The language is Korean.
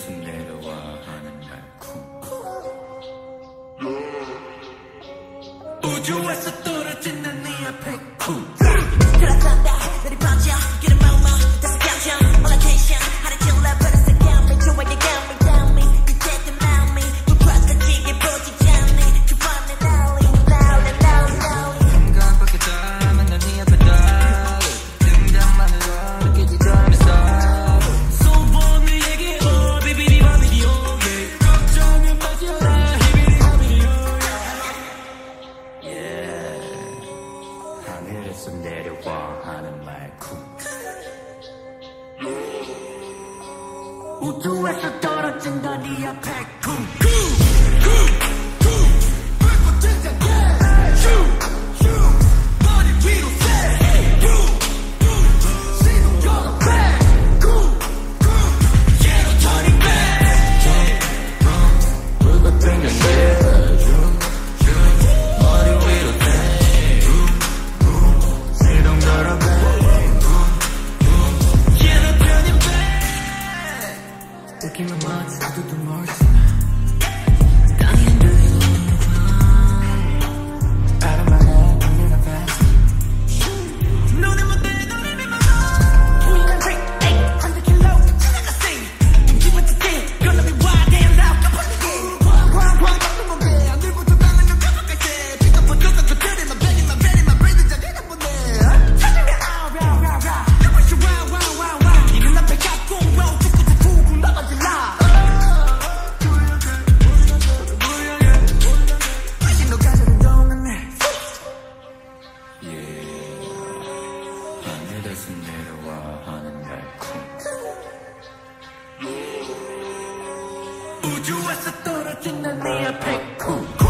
하늘에서 내려와 하는 말 쿵. 우주에서 떨어진 난 네 앞에 쿵. 들어간다 내리 번져 길은 마음아 다시 감정 All attention 하루 종일 버릇을 감히 좋아해 감히 감히 그때도 마음이 불과까지게 보지 않니 주변에 난리 난리 난리 난리 순간 바뀌었다 맨날 네 앞에 달리 등장만으로 느껴지던 미소 소원을 얘기해 비비리 바비리오 걱정은 마셔라 히비리 바비리오 하늘에서 내려와 하는 말 쿵. 우주에서 떨어진다 네 앞에 쿵. 불꽃 등장해 머리 위로 신호 걸어 얘로 turning back 불꽃 등장해 머리 위로 시동 걸어 얘로 turning back 느낌은 마치 두두 멀지 땅이 흔들리는 바람만에 내가 뺐어 눈에 못 떼 노래를 막아 우리는 break 100km 지나갔어 기분 좋게 Gonna be wild damn loud 까불리게 광광광 닦는 몸에 하늘부터 닿는 건 깜빡할 때 비가 번쩍한 것들이 my belly my belly my brain 자기는 보내 찾으면 아우라우라우라 눈부셔 와와와와 이른 앞에 갖고 와 죽고 툭툭 나가질라 신호 가져는 동안에 하늘에서 내려와 하는 말 쿵. 우주에서 떨어진 난 네 앞에 쿵.